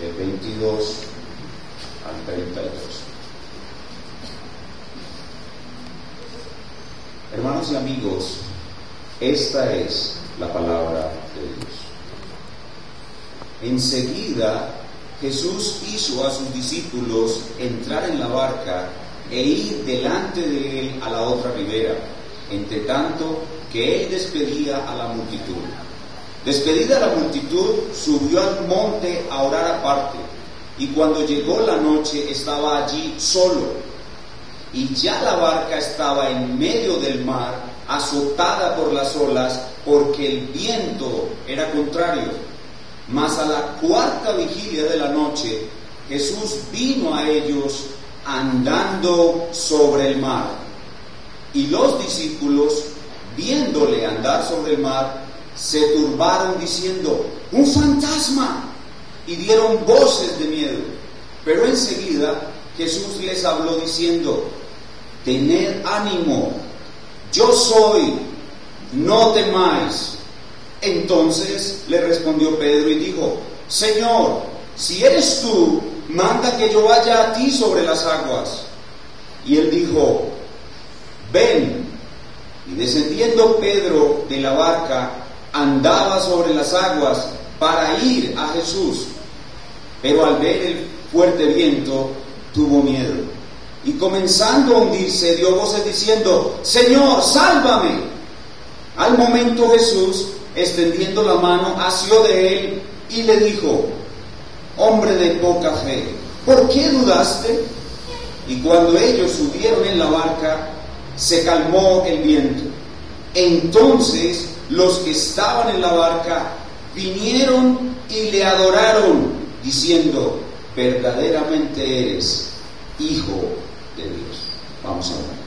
del 22 al 32. Hermanos y amigos, esta es la palabra de Dios. Enseguida Jesús hizo a sus discípulos entrar en la barca e ir delante de él a la otra ribera, entre tanto que él despedía a la multitud. Despedida la multitud, subió al monte a orar aparte, y cuando llegó la noche estaba allí solo. Y ya la barca estaba en medio del mar, azotada por las olas, porque el viento era contrario. Mas a la cuarta vigilia de la noche, Jesús vino a ellos andando sobre el mar. Y los discípulos, viéndole andar sobre el mar, se turbaron diciendo: ¡un fantasma! Y dieron voces de miedo. Pero enseguida Jesús les habló diciendo: tened ánimo, yo soy, no temáis. Entonces le respondió Pedro y dijo: Señor, si eres tú, manda que yo vaya a ti sobre las aguas. Y él dijo: ven. Y descendiendo Pedro de la barca, andaba sobre las aguas para ir a Jesús. Pero al ver el fuerte viento, tuvo miedo. Y comenzando a hundirse, dio voces diciendo: Señor, sálvame. Al momento Jesús, extendiendo la mano, asió de él y le dijo: hombre de poca fe, ¿por qué dudaste? Y cuando ellos subieron en la barca, se calmó el viento. Entonces los que estaban en la barca vinieron y le adoraron, diciendo: verdaderamente eres Hijo de Dios. Vamos a orar.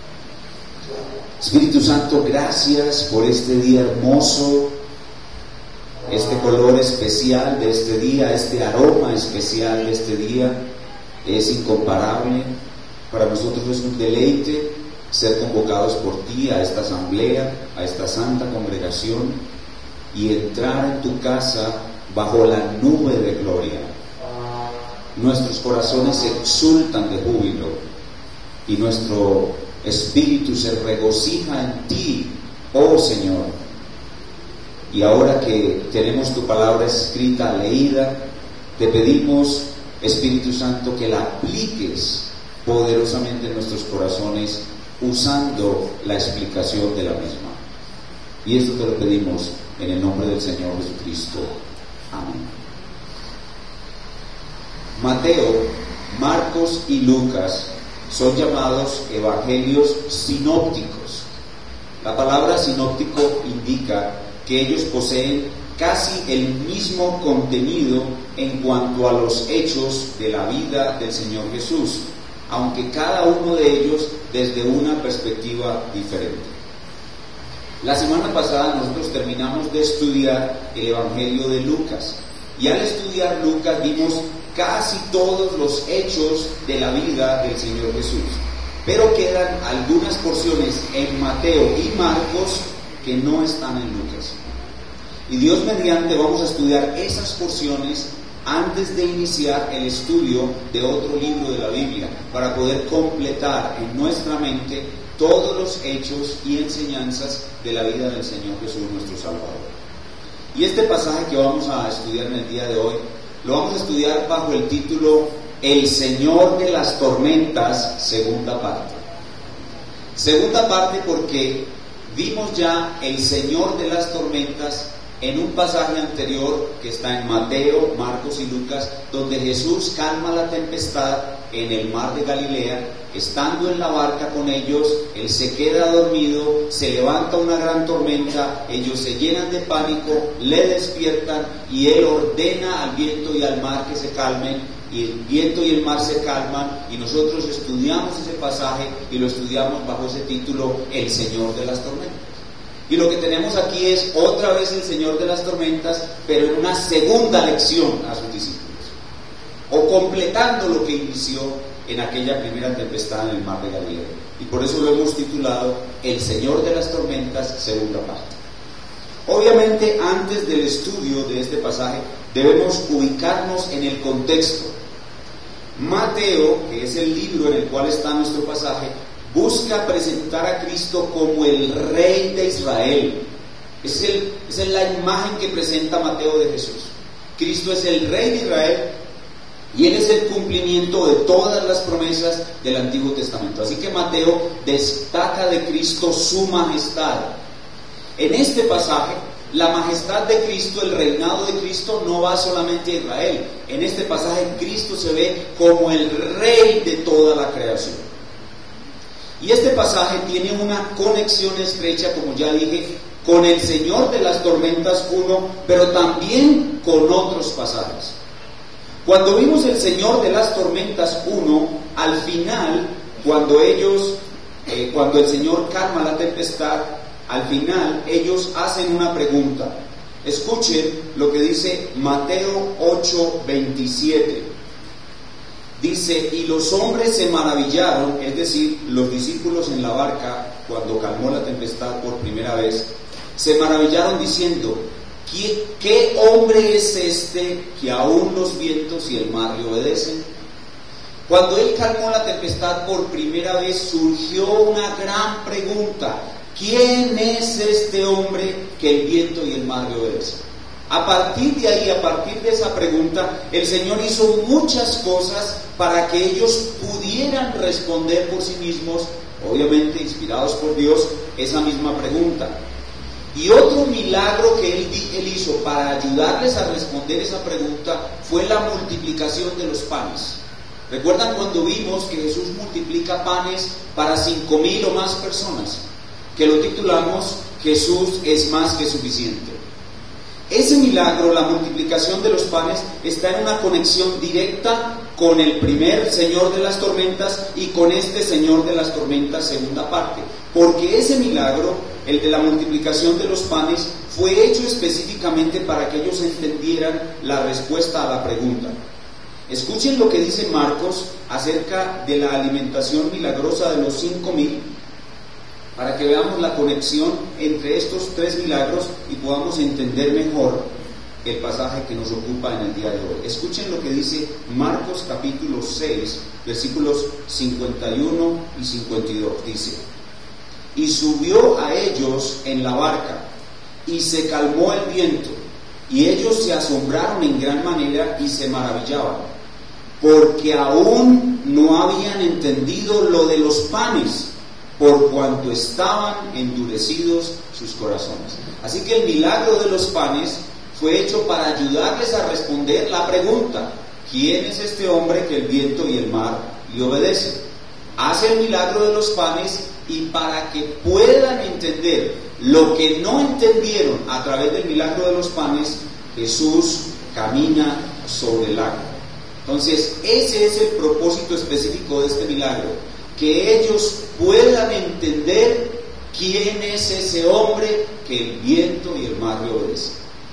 Espíritu Santo, gracias por este día hermoso, este color especial de este día, este aroma especial de este día. Es incomparable. Para nosotros es un deleite ser convocados por ti a esta asamblea, a esta santa congregación, y entrar en tu casa bajo la nube de gloria. Nuestros corazones se exultan de júbilo y nuestro espíritu se regocija en ti, oh Señor. Y ahora que tenemos tu palabra escrita, leída, te pedimos, Espíritu Santo, que la apliques poderosamente en nuestros corazones, usando la explicación de la misma. Y esto te lo pedimos en el nombre del Señor Jesucristo. Amén. Mateo, Marcos y Lucas son llamados evangelios sinópticos. La palabra sinóptico indica que ellos poseen casi el mismo contenido en cuanto a los hechos de la vida del Señor Jesús, aunque cada uno de ellos desde una perspectiva diferente. La semana pasada nosotros terminamos de estudiar el Evangelio de Lucas, y al estudiar Lucas vimos casi todos los hechos de la vida del Señor Jesús, pero quedan algunas porciones en Mateo y Marcos que no están en Lucas. Y Dios mediante vamos a estudiar esas porciones antes de iniciar el estudio de otro libro de la Biblia, para poder completar en nuestra mente todos los hechos y enseñanzas de la vida del Señor Jesús nuestro Salvador. Y este pasaje que vamos a estudiar en el día de hoy, lo vamos a estudiar bajo el título El Señor de las Tormentas, segunda parte. Segunda parte porque vimos ya el Señor de las Tormentas en un pasaje anterior que está en Mateo, Marcos y Lucas, donde Jesús calma la tempestad en el mar de Galilea. Estando en la barca con ellos, Él se queda dormido, se levanta una gran tormenta, ellos se llenan de pánico, le despiertan y Él ordena al viento y al mar que se calmen, y el viento y el mar se calman, y nosotros estudiamos ese pasaje y lo estudiamos bajo ese título, El Señor de las Tormentas. Y lo que tenemos aquí es otra vez el Señor de las Tormentas, pero en una segunda lección a sus discípulos, o completando lo que inició en aquella primera tempestad en el mar de Galilea. Y por eso lo hemos titulado El Señor de las Tormentas, segunda parte. Obviamente, antes del estudio de este pasaje, debemos ubicarnos en el contexto. Mateo, que es el libro en el cual está nuestro pasaje, busca presentar a Cristo como el Rey de Israel. Esa es la imagen que presenta Mateo de Jesús. Cristo es el Rey de Israel y Él es el cumplimiento de todas las promesas del Antiguo Testamento. Así que Mateo destaca de Cristo su majestad. En este pasaje, la majestad de Cristo, el reinado de Cristo, no va solamente a Israel. En este pasaje, Cristo se ve como el Rey de toda la creación. Y este pasaje tiene una conexión estrecha, como ya dije, con el Señor de las Tormentas 1, pero también con otros pasajes. Cuando vimos el Señor de las Tormentas 1, al final, cuando el Señor calma la tempestad, al final ellos hacen una pregunta. Escuchen lo que dice Mateo 8:27. Dice: y los hombres se maravillaron, es decir, los discípulos en la barca, cuando calmó la tempestad por primera vez, se maravillaron diciendo: ¿qué hombre es este que aún los vientos y el mar le obedecen? Cuando Él calmó la tempestad por primera vez, surgió una gran pregunta: ¿quién es este hombre que el viento y el mar le obedecen? A partir de ahí, a partir de esa pregunta, el Señor hizo muchas cosas para que ellos pudieran responder por sí mismos, obviamente inspirados por Dios, esa misma pregunta. Y otro milagro que Él hizo para ayudarles a responder esa pregunta fue la multiplicación de los panes. ¿Recuerdan cuando vimos que Jesús multiplica panes para 5,000 o más personas? Que lo titulamos Jesús es más que suficiente. Ese milagro, la multiplicación de los panes, está en una conexión directa con el primer Señor de las tormentas y con este Señor de las tormentas segunda parte. Porque ese milagro, el de la multiplicación de los panes, fue hecho específicamente para que ellos entendieran la respuesta a la pregunta. Escuchen lo que dice Marcos acerca de la alimentación milagrosa de los 5,000, para que veamos la conexión entre estos tres milagros y podamos entender mejor el pasaje que nos ocupa en el día de hoy. Escuchen lo que dice Marcos capítulo 6, versículos 51 y 52. Dice: y subió a ellos en la barca, y se calmó el viento, y ellos se asombraron en gran manera y se maravillaban, porque aún no habían entendido lo de los panes, por cuanto estaban endurecidos sus corazones. Así que el milagro de los panes fue hecho para ayudarles a responder la pregunta: ¿quién es este hombre que el viento y el mar le obedecen? Hace el milagro de los panes y para que puedan entender lo que no entendieron a través del milagro de los panes, Jesús camina sobre el agua. Entonces, ese es el propósito específico de este milagro, que ellos puedan entender quién es ese hombre que el viento y el mar le obedecen.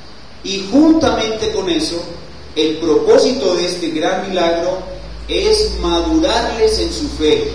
Y juntamente con eso, el propósito de este gran milagro es madurarles en su fe.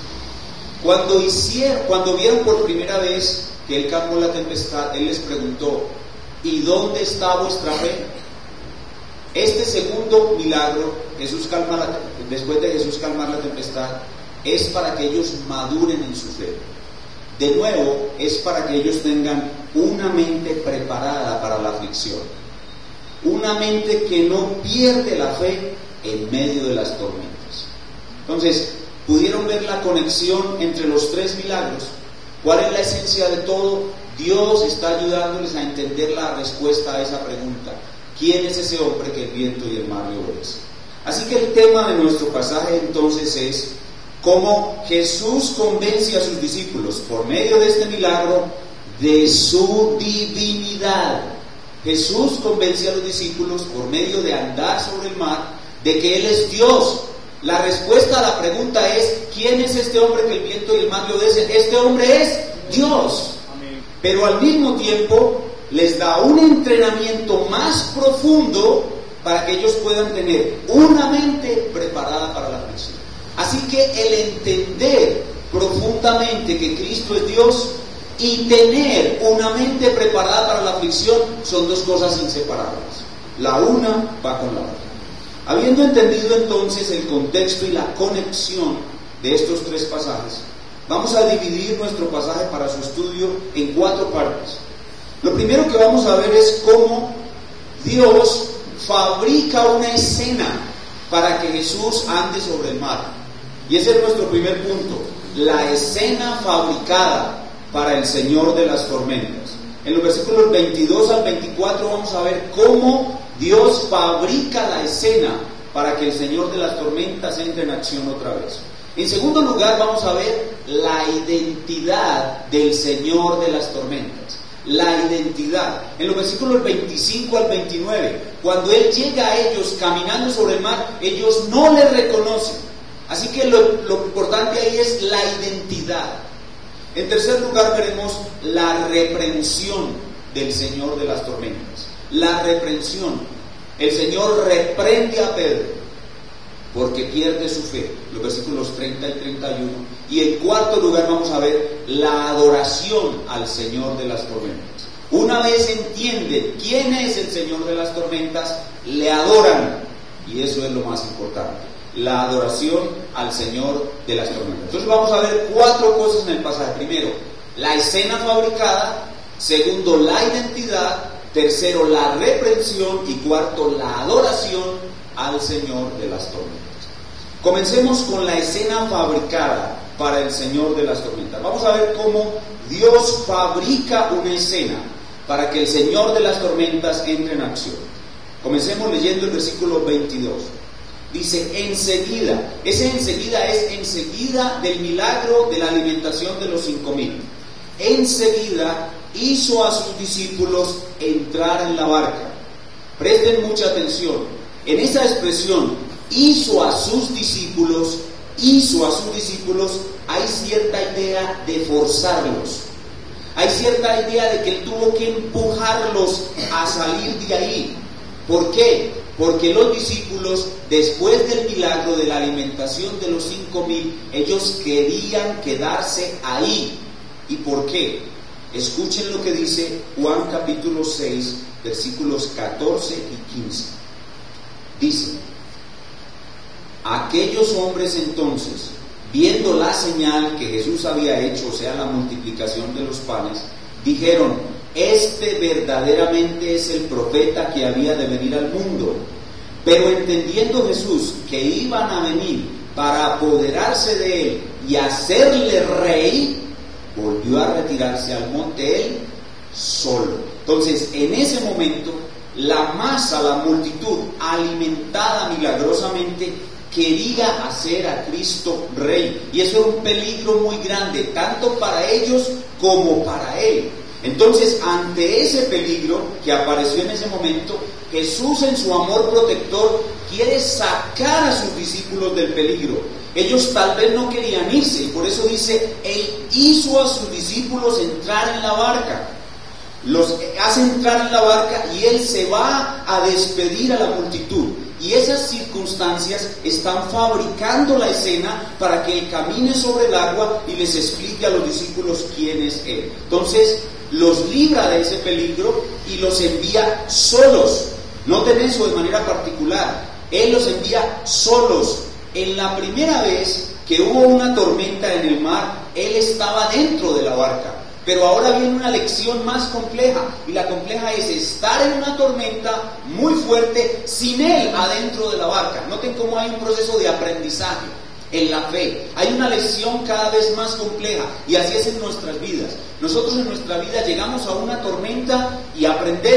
Cuando vieron por primera vez que Él calmó la tempestad, Él les preguntó: ¿y dónde está vuestra fe? Este segundo milagro, después de Jesús calmar la tempestad, es para que ellos maduren en su fe. De nuevo, es para que ellos tengan una mente preparada para la aflicción, una mente que no pierde la fe en medio de las tormentas. Entonces, ¿pudieron ver la conexión entre los tres milagros? ¿Cuál es la esencia de todo? Dios está ayudándoles a entender la respuesta a esa pregunta: ¿quién es ese hombre que el viento y el mar le obedecen? Así que el tema de nuestro pasaje entonces es cómo Jesús convence a sus discípulos por medio de este milagro de su divinidad. Jesús convence a los discípulos por medio de andar sobre el mar de que Él es Dios. La respuesta a la pregunta es: ¿quién es este hombre que el viento y el mar le obedecen? Este hombre es Dios. Amén. Pero al mismo tiempo les da un entrenamiento más profundo para que ellos puedan tener una mente preparada para la aflicción. Así que el entender profundamente que Cristo es Dios y tener una mente preparada para la aflicción son dos cosas inseparables. La una va con la otra. Habiendo entendido entonces el contexto y la conexión de estos tres pasajes, vamos a dividir nuestro pasaje para su estudio en 4 partes. Lo primero que vamos a ver es cómo Dios fabrica una escena para que Jesús ande sobre el mar. Y ese es nuestro primer punto, la escena fabricada para el Señor de las tormentas. En los versículos 22 al 24 vamos a ver cómo Dios fabrica la escena para que el Señor de las tormentas entre en acción otra vez. En segundo lugar vamos a ver la identidad del Señor de las tormentas. La identidad. En los versículos 25 al 29, cuando Él llega a ellos caminando sobre el mar, ellos no le reconocen. Así que lo importante ahí es la identidad. En tercer lugar veremos la reprensión del Señor de las tormentas. La reprensión. El Señor reprende a Pedro porque pierde su fe. Los versículos 30 y 31. Y en cuarto lugar vamos a ver la adoración al Señor de las tormentas. Una vez entienden quién es el Señor de las tormentas, le adoran. Y eso es lo más importante. La adoración al Señor de las tormentas. Entonces vamos a ver 4 cosas en el pasaje. Primero, la escena fabricada. Segundo, la identidad. Tercero, la reprensión. Y cuarto, la adoración al Señor de las tormentas. Comencemos con la escena fabricada para el Señor de las tormentas. Vamos a ver cómo Dios fabrica una escena para que el Señor de las tormentas entre en acción. Comencemos leyendo el versículo 22. Dice, enseguida. Ese enseguida es enseguida del milagro de la alimentación de los 5,000. Enseguida hizo a sus discípulos entrar en la barca. Presten mucha atención. En esa expresión, hizo a sus discípulos, hay cierta idea de forzarlos. Hay cierta idea de que Él tuvo que empujarlos a salir de ahí. ¿Por qué? Porque los discípulos, después del milagro de la alimentación de los 5,000, ellos querían quedarse ahí. ¿Y por qué? Escuchen lo que dice Juan capítulo 6, versículos 14 y 15. Dice, aquellos hombres entonces, viendo la señal que Jesús había hecho, o sea, la multiplicación de los panes, dijeron, este verdaderamente es el profeta que había de venir al mundo. Pero entendiendo Jesús que iban a venir para apoderarse de él y hacerle rey, volvió a retirarse al monte él solo. Entonces, en ese momento, la masa, la multitud, alimentada milagrosamente, quería hacer a Cristo rey. Y eso era un peligro muy grande, tanto para ellos como para él. Entonces, ante ese peligro que apareció en ese momento, Jesús en su amor protector quiere sacar a sus discípulos del peligro. Ellos tal vez no querían irse, y por eso dice, Él hizo a sus discípulos entrar en la barca. Los hace entrar en la barca y Él se va a despedir a la multitud. Y esas circunstancias están fabricando la escena para que Él camine sobre el agua y les explique a los discípulos quién es Él. Entonces, los libra de ese peligro y los envía solos. Noten eso de manera particular. Él los envía solos. En la primera vez que hubo una tormenta en el mar, Él estaba dentro de la barca. Pero ahora viene una lección más compleja, y la compleja es estar en una tormenta muy fuerte sin Él adentro de la barca. Noten cómo hay un proceso de aprendizaje en la fe. Hay una lección cada vez más compleja, y así es en nuestras vidas. Nosotros en nuestra vida llegamos a una tormenta y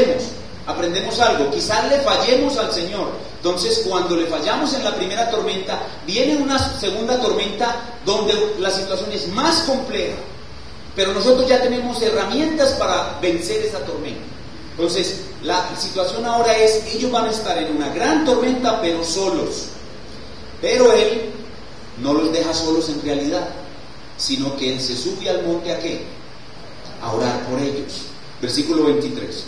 aprendemos algo. Quizás le fallemos al Señor. Entonces, cuando le fallamos en la primera tormenta, viene una segunda tormenta donde la situación es más compleja. Pero nosotros ya tenemos herramientas para vencer esa tormenta. Entonces, la situación ahora es, ellos van a estar en una gran tormenta, pero solos. Pero Él no los deja solos en realidad, sino que Él se sube al monte ¿a qué? A orar por ellos. Versículo 23.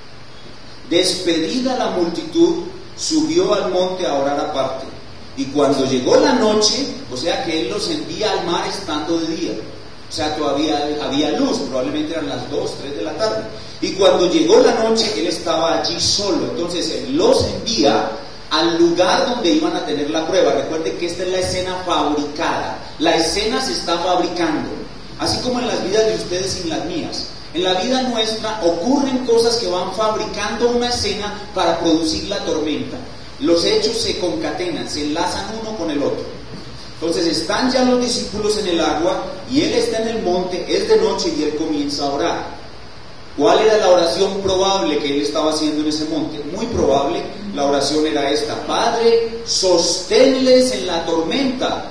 Despedida la multitud, subió al monte a orar aparte. Y cuando llegó la noche, o sea que Él los envía al mar estando de día. O sea, todavía había luz, probablemente eran las 2, 3 de la tarde. Y cuando llegó la noche, él estaba allí solo. Entonces él los envía al lugar donde iban a tener la prueba. Recuerden que esta es la escena fabricada. La escena se está fabricando, así como en las vidas de ustedes y en las mías. En la vida nuestra ocurren cosas que van fabricando una escena para producir la tormenta. Los hechos se concatenan, se enlazan uno con el otro. Entonces están ya los discípulos en el agua y él está en el monte, es de noche y él comienza a orar. ¿Cuál era la oración probable que él estaba haciendo en ese monte? Muy probable, la oración era esta: Padre, sosténles en la tormenta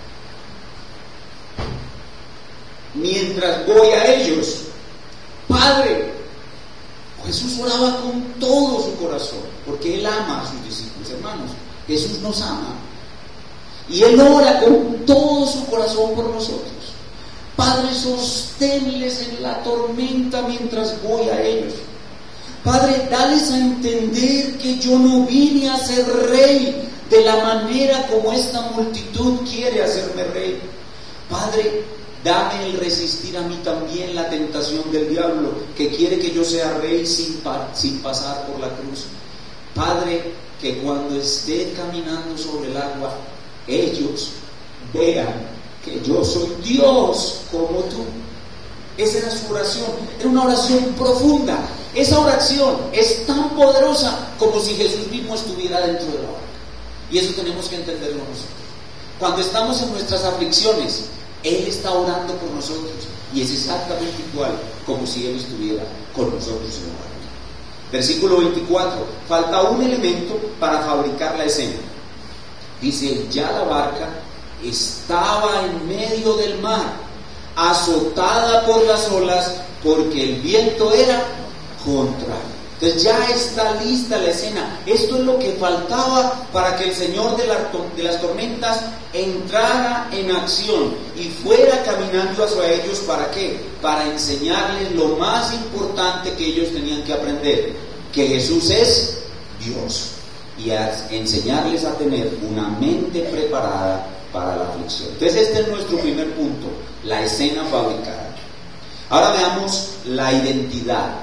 mientras voy a ellos. Padre, Jesús oraba con todo su corazón, porque él ama a sus discípulos, hermanos. Jesús nos ama y él ora con todo su corazón por nosotros. Padre, sosténles en la tormenta mientras voy a ellos. Padre, dales a entender que yo no vine a ser rey de la manera como esta multitud quiere hacerme rey. Padre, dame el resistir a mí también la tentación del diablo, que quiere que yo sea rey sin pasar por la cruz. Padre, que cuando esté caminando sobre el agua, ellos vean que yo soy Dios como tú. Esa era su oración, era una oración profunda. Esa oración es tan poderosa como si Jesús mismo estuviera dentro de la barca. Y eso tenemos que entenderlo nosotros. Cuando estamos en nuestras aflicciones, Él está orando por nosotros y es exactamente igual como si Él estuviera con nosotros en la barca. Versículo 24, falta un elemento para fabricar la escena. Dice, ya la barca estaba en medio del mar, azotada por las olas, porque el viento era contrario. Entonces ya está lista la escena. Esto es lo que faltaba para que el Señor de las tormentas entrara en acción y fuera caminando hacia ellos. ¿Para qué? Para enseñarles lo más importante que ellos tenían que aprender, que Jesús es Dios, y a enseñarles a tener una mente preparada para la aflicción. Entonces este es nuestro primer punto, la escena fabricada. Ahora veamos la identidad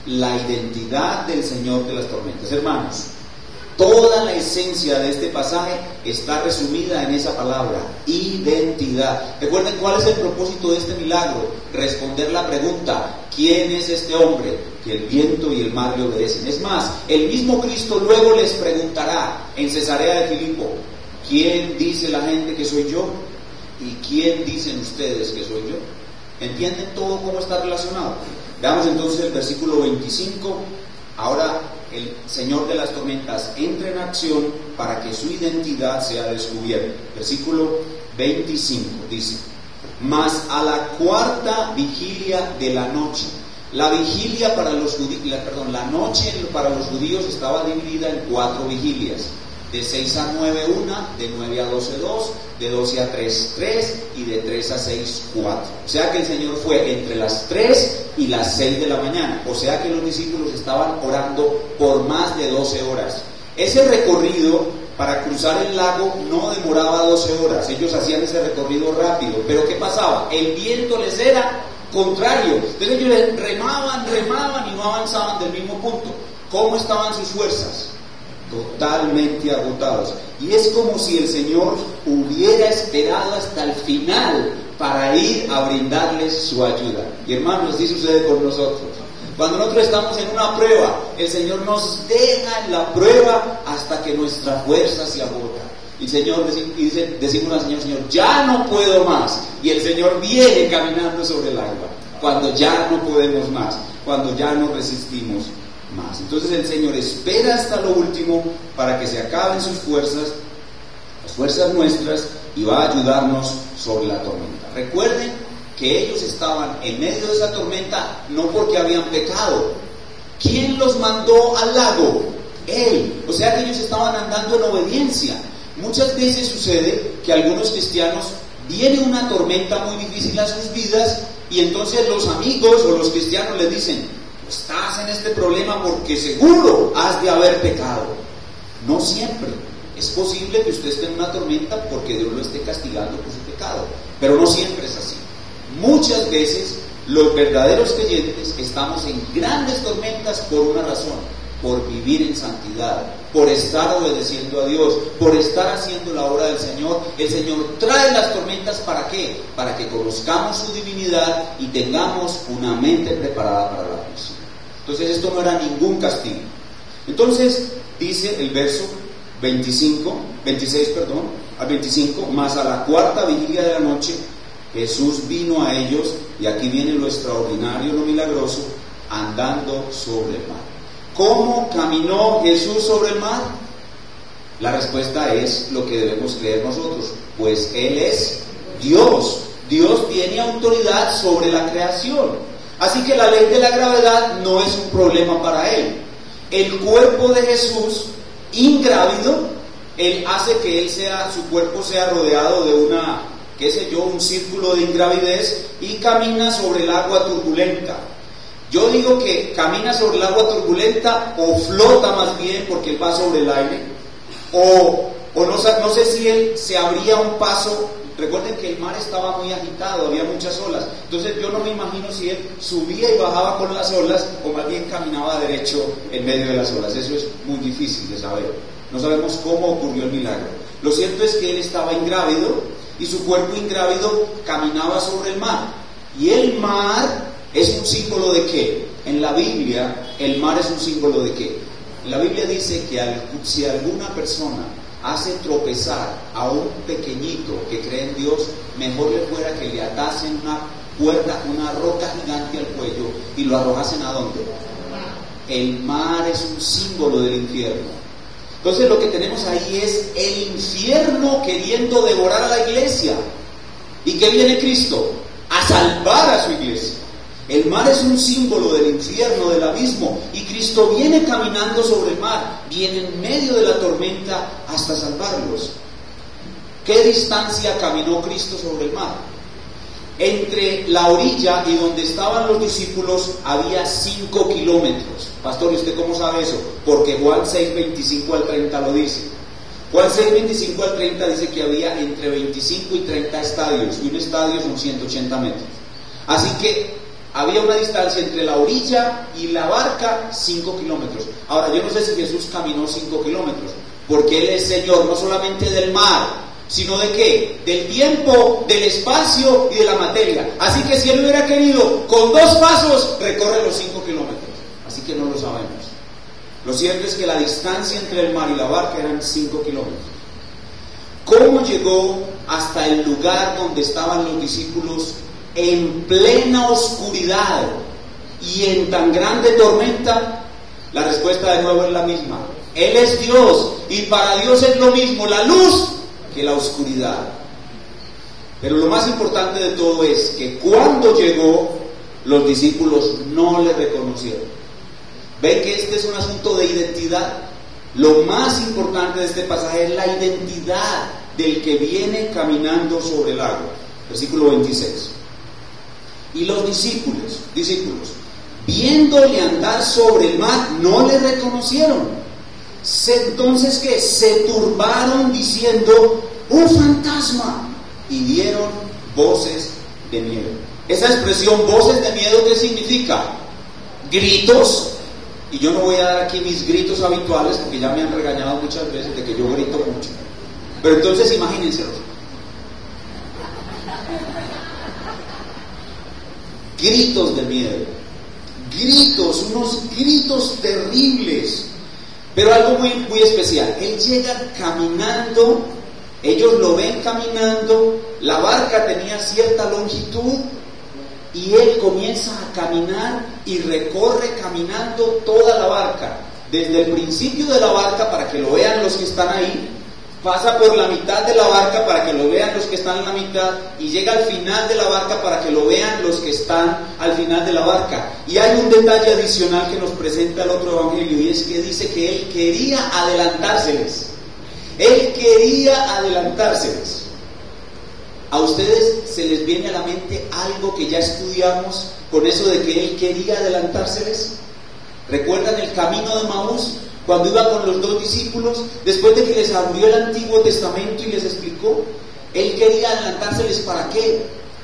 del Señor de las tormentas. Hermanos, toda la esencia de este pasaje está resumida en esa palabra, identidad. Recuerden cuál es el propósito de este milagro: responder la pregunta, ¿quién es este hombre que el viento y el mar le obedecen? Es más, el mismo Cristo luego les preguntará en Cesarea de Filipo, ¿quién dice la gente que soy yo? ¿Y quién dicen ustedes que soy yo? ¿Entienden todo cómo está relacionado? Veamos entonces el versículo 25. Ahora el Señor de las tormentas entra en acción para que su identidad sea descubierta. Versículo 25 dice: mas a la cuarta vigilia de la noche. La vigilia para los judíos, la noche para los judíos estaba dividida en 4 vigilias. De 6 a 9 una, de 9 a 12 2, de 12 a 3 3 y de 3 a 6 4. O sea que el Señor fue entre las 3 y las 6 de la mañana. O sea que los discípulos estaban orando por más de 12 horas. Ese recorrido para cruzar el lago no demoraba 12 horas. Ellos hacían ese recorrido rápido. Pero ¿qué pasaba? El viento les era contrario. Entonces ellos remaban y no avanzaban del mismo punto. ¿Cómo estaban sus fuerzas? Totalmente agotados. Y es como si el Señor hubiera esperado hasta el final para ir a brindarles su ayuda. Y hermanos, así sucede con nosotros. Cuando nosotros estamos en una prueba, el Señor nos deja en la prueba hasta que nuestra fuerza se agota. Y el Señor decimos al Señor, Señor, ya no puedo más. Y el Señor viene caminando sobre el agua cuando ya no podemos más, cuando ya no resistimos más. Entonces el Señor espera hasta lo último para que se acaben sus fuerzas, las fuerzas nuestras, y va a ayudarnos sobre la tormenta. Recuerden que ellos estaban en medio de esa tormenta no porque habían pecado. ¿Quién los mandó al lago? Él. O sea que ellos estaban andando en obediencia. Muchas veces sucede que algunos cristianos viene una tormenta muy difícil a sus vidas y entonces los amigos o los cristianos les dicen: estás en este problema porque seguro has de haber pecado. No siempre. Es posible que usted esté en una tormenta porque Dios lo esté castigando por su pecado, pero no siempre es así. Muchas veces los verdaderos creyentes estamos en grandes tormentas por una razón: por vivir en santidad, por estar obedeciendo a Dios, por estar haciendo la obra del Señor. El Señor trae las tormentas, ¿para qué? Para que conozcamos su divinidad y tengamos una mente preparada para la aflicción. Entonces esto no era ningún castigo. Entonces dice el verso 26 al 25: mas a la cuarta vigilia de la noche Jesús vino a ellos, y aquí viene lo extraordinario, lo milagroso, andando sobre el mar. ¿Cómo caminó Jesús sobre el mar? La respuesta es lo que debemos creer nosotros: pues Él es Dios. Dios tiene autoridad sobre la creación. Así que la ley de la gravedad no es un problema para Él. El cuerpo de Jesús, ingrávido, Él hace que su cuerpo sea rodeado de un círculo de ingravidez, y camina sobre el agua turbulenta. Yo digo que camina sobre el agua turbulenta, o flota más bien, porque él va sobre el aire, o no sé si él se abría un paso. Recuerden que el mar estaba muy agitado, había muchas olas. Entonces yo no me imagino si él subía y bajaba con las olas, o más bien caminaba derecho en medio de las olas. Eso es muy difícil de saber. No sabemos cómo ocurrió el milagro. Lo cierto es que él estaba ingrávido, y su cuerpo ingrávido caminaba sobre el mar. Y el mar es un símbolo ¿de qué? En la Biblia, el mar es un símbolo ¿de qué? La Biblia dice que si alguna persona hace tropezar a un pequeñito que cree en Dios, mejor le fuera que le atasen una roca gigante al cuello y lo arrojasen ¿a dónde? El mar es un símbolo del infierno. Entonces lo que tenemos ahí es el infierno queriendo devorar a la iglesia. ¿Y qué viene Cristo? A salvar a su iglesia. El mar es un símbolo del infierno, del abismo, y Cristo viene caminando sobre el mar, viene en medio de la tormenta hasta salvarlos. ¿Qué distancia caminó Cristo sobre el mar? Entre la orilla y donde estaban los discípulos había 5 kilómetros. Pastor, ¿y usted cómo sabe eso? Porque Juan 6:25 al 30 lo dice. Juan 6:25 al 30 dice que había entre 25 y 30 estadios, y un estadio son 180 metros. Así que había una distancia entre la orilla y la barca, 5 kilómetros. Ahora, yo no sé si Jesús caminó 5 kilómetros, porque Él es Señor no solamente del mar, sino ¿de qué? Del tiempo, del espacio y de la materia. Así que si Él hubiera querido, con 2 pasos, recorre los 5 kilómetros. Así que no lo sabemos. Lo cierto es que la distancia entre el mar y la barca eran 5 kilómetros. ¿Cómo llegó hasta el lugar donde estaban los discípulos en plena oscuridad y en tan grande tormenta? La respuesta de nuevo es la misma: Él es Dios, y para Dios es lo mismo la luz que la oscuridad. Pero lo más importante de todo es que cuando llegó, los discípulos no le reconocieron. ¿Ven que este es un asunto de identidad? Lo más importante de este pasaje es la identidad del que viene caminando sobre el agua. Versículo 26. Y los discípulos, viéndole andar sobre el mar, no le reconocieron. Entonces, ¿qué? Se turbaron diciendo: ¡un fantasma! Y dieron voces de miedo. Esa expresión, voces de miedo, ¿qué significa? Gritos. Y yo no voy a dar aquí mis gritos habituales, porque ya me han regañado muchas veces de que yo grito mucho. Pero entonces imagínenselos. Gritos de miedo. Gritos, unos gritos terribles. Pero algo muy, muy especial: Él llega caminando, ellos lo ven caminando, la barca tenía cierta longitud, y Él comienza a caminar y recorre caminando toda la barca, desde el principio de la barca para que lo vean los que están ahí, pasa por la mitad de la barca para que lo vean los que están en la mitad, y llega al final de la barca para que lo vean los que están al final de la barca. Y hay un detalle adicional que nos presenta el otro evangelio, y es que dice que Él quería adelantárseles. Él quería adelantárseles. ¿A ustedes se les viene a la mente algo que ya estudiamos con eso de que Él quería adelantárseles? ¿Recuerdan el camino de Maús? Cuando iba con los 2 discípulos, después de que les abrió el Antiguo Testamento y les explicó, Él quería adelantárseles. ¿Para qué?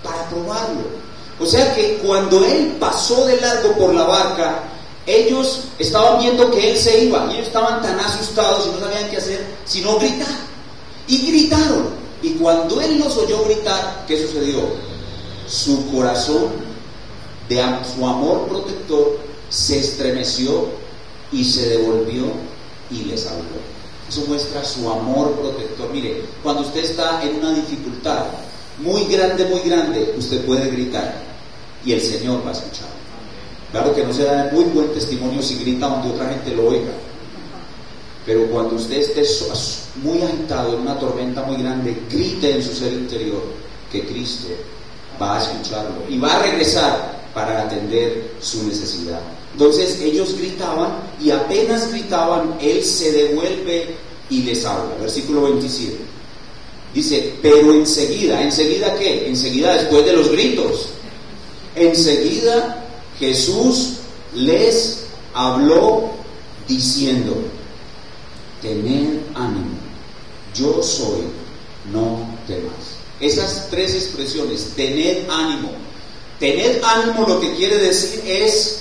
para probarlo. O sea que cuando él pasó de largo por la barca, ellos estaban viendo que él se iba y ellos estaban tan asustados y no sabían qué hacer sino gritar. Y gritaron. Y cuando él los oyó gritar, ¿qué sucedió? Su corazón, su amor protector, se estremeció y se devolvió y les habló. Eso muestra su amor protector. Mire, cuando usted está en una dificultad muy grande, usted puede gritar y el Señor va a escuchar. Claro que no se da muy buen testimonio si grita donde otra gente lo oiga, pero cuando usted esté muy agitado en una tormenta muy grande, grite en su ser interior que Cristo va a escucharlo y va a regresar para atender su necesidad. Entonces ellos gritaban y apenas gritaban, Él se devuelve y les habla. Versículo 27. Dice, pero enseguida, ¿enseguida qué? Enseguida después de los gritos. Enseguida Jesús les habló diciendo, tened ánimo, yo soy, no temas. Esas tres expresiones, tened ánimo. Tened ánimo lo que quiere decir es,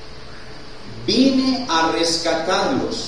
vine a rescatarlos,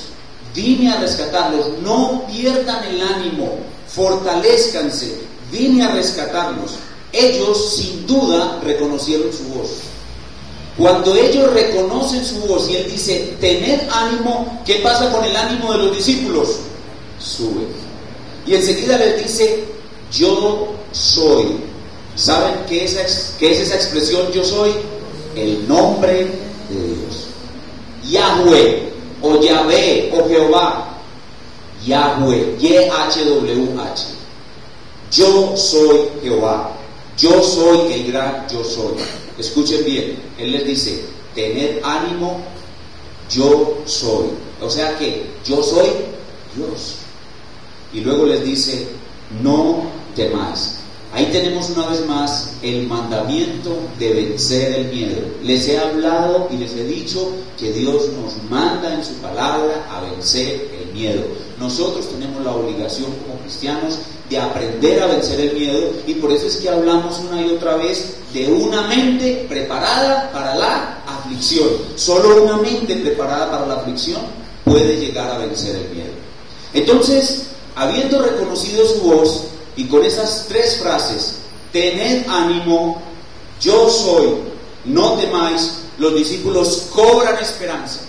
no pierdan el ánimo, fortalezcanse, vine a rescatarlos. Ellos sin duda reconocieron su voz. Cuando ellos reconocen su voz y Él dice, tened ánimo, ¿qué pasa con el ánimo de los discípulos? Sube. Y enseguida les dice, yo soy. ¿Saben qué es esa expresión yo soy? El nombre de Dios. Yahweh, o Yahvé, o Jehová. Yahweh, Y-H-W-H. Yo soy Jehová. Yo soy el gran yo soy. Escuchen bien, Él les dice, tened ánimo, yo soy. O sea que yo soy Dios. Y luego les dice, no temáis. Ahí tenemos una vez más el mandamiento de vencer el miedo. Les he hablado y les he dicho que Dios nos manda en su palabra a vencer el miedo. Nosotros tenemos la obligación como cristianos de aprender a vencer el miedo, y por eso es que hablamos una y otra vez de una mente preparada para la aflicción. Solo una mente preparada para la aflicción puede llegar a vencer el miedo. Entonces, habiendo reconocido su voz y con esas tres frases, tened ánimo, yo soy, no temáis, los discípulos cobran esperanza.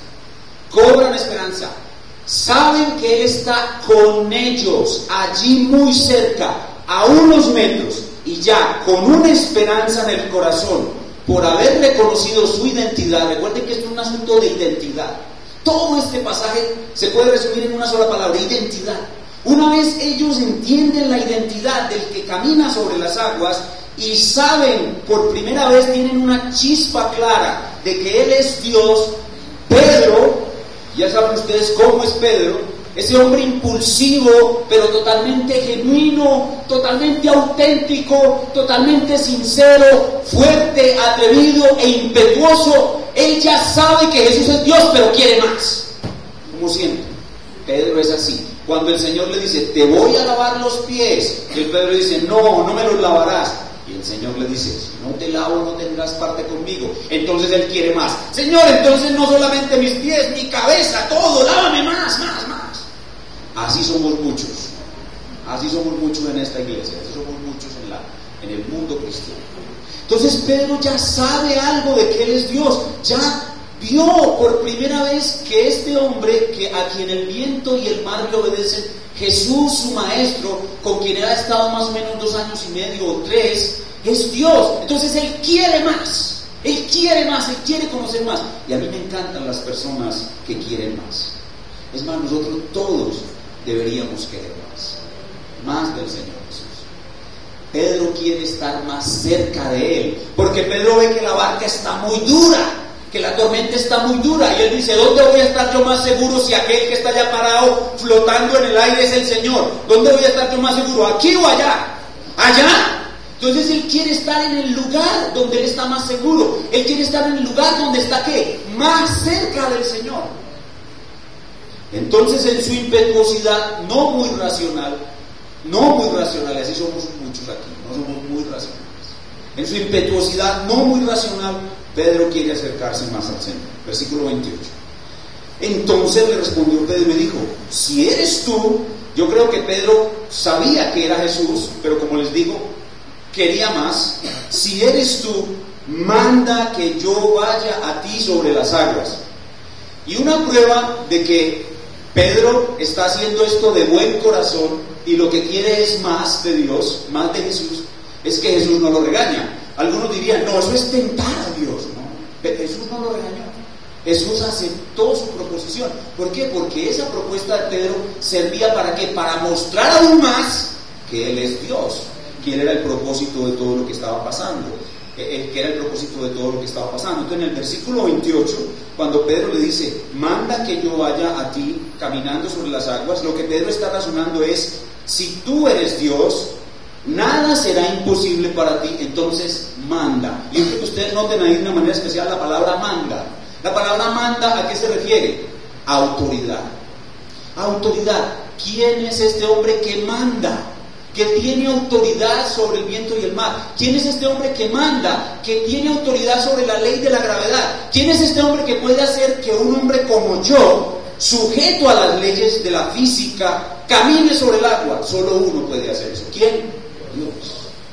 Saben que Él está con ellos, allí muy cerca, a unos metros, y ya con una esperanza en el corazón, por haber reconocido su identidad. Recuerden que esto es un asunto de identidad. Todo este pasaje se puede resumir en una sola palabra, identidad. Una vez ellos entienden la identidad del que camina sobre las aguas y saben, por primera vez tienen una chispa clara de que Él es Dios, Pedro, ya saben ustedes cómo es Pedro, ese hombre impulsivo, pero totalmente genuino, totalmente auténtico, totalmente sincero, fuerte, atrevido e impetuoso. Él ya sabe que Jesús es Dios, pero quiere más. Como siempre, Pedro es así. Cuando el Señor le dice, te voy a lavar los pies, el Pedro dice, no me los lavarás. Y el Señor le dice, si no te lavo no tendrás parte conmigo. Entonces él quiere más. Señor, entonces no solamente mis pies, mi cabeza, todo, lávame más. Así somos muchos en esta iglesia, así somos muchos en el mundo cristiano. Entonces Pedro ya sabe algo de que Él es Dios, ya vio por primera vez que este hombre, a quien el viento y el mar le obedecen, Jesús, su maestro, con quien él ha estado más o menos 2 años y medio o 3, es Dios. Entonces él quiere más, él quiere conocer más. Y a mí me encantan las personas que quieren más. Es más, nosotros todos deberíamos querer más del Señor Jesús. Pedro quiere estar más cerca de Él, porque Pedro ve que la barca está muy dura, que la tormenta está muy dura, y él dice, ¿dónde voy a estar yo más seguro si aquel que está allá parado flotando en el aire es el Señor? ¿Dónde voy a estar yo más seguro? ¿Aquí o allá? ¿Allá? Entonces él quiere estar en el lugar donde él está más seguro. Él quiere estar en el lugar donde está ¿qué? Más cerca del Señor. Entonces en su impetuosidad no muy racional, así somos muchos aquí, no somos muy racionales. En su impetuosidad no muy racional, Pedro quiere acercarse más al Señor. Versículo 28. Entonces le respondió Pedro y dijo: si eres tú. Yo creo que Pedro sabía que era Jesús, pero como les digo, quería más. Si eres tú, manda que yo vaya a ti sobre las aguas. Y una prueba de que Pedro está haciendo esto de buen corazón y lo que quiere es más de Dios, más de Jesús, es que Jesús no lo regaña. Algunos dirían: no, eso es tentar a Dios. No, pero Jesús no lo regañó. Jesús aceptó su proposición. ¿Por qué? Porque esa propuesta de Pedro servía ¿para qué? Para mostrar aún más que Él es Dios, que Él era el propósito de todo lo que estaba pasando. Entonces en el versículo 28, cuando Pedro le dice: manda que yo vaya a ti caminando sobre las aguas, lo que Pedro está razonando es: si tú eres Dios, nada será imposible para ti, entonces manda. Y quiero que ustedes noten ahí de una manera especial la palabra manda. La palabra manda, ¿a qué se refiere? A autoridad. Autoridad. ¿Quién es este hombre que manda? Que tiene autoridad sobre el viento y el mar. ¿Quién es este hombre que manda? Que tiene autoridad sobre la ley de la gravedad. ¿Quién es este hombre que puede hacer que un hombre como yo, sujeto a las leyes de la física, camine sobre el agua? Solo uno puede hacer eso. ¿Quién? Dios.